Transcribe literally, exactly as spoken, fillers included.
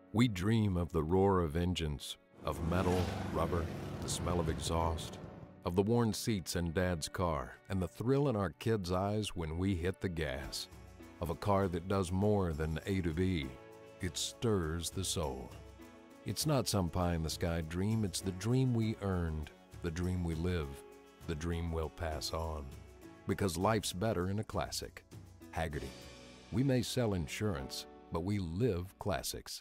We dream of the roar of engines, of metal, rubber, the smell of exhaust, of the worn seats in Dad's car, and the thrill in our kids' eyes when we hit the gas. Of a car that does more than A to B. It stirs the soul. It's not some pie-in-the-sky dream, it's the dream we earned, the dream we live, the dream we'll pass on. Because life's better in a classic. Hagerty. We may sell insurance, but we live classics.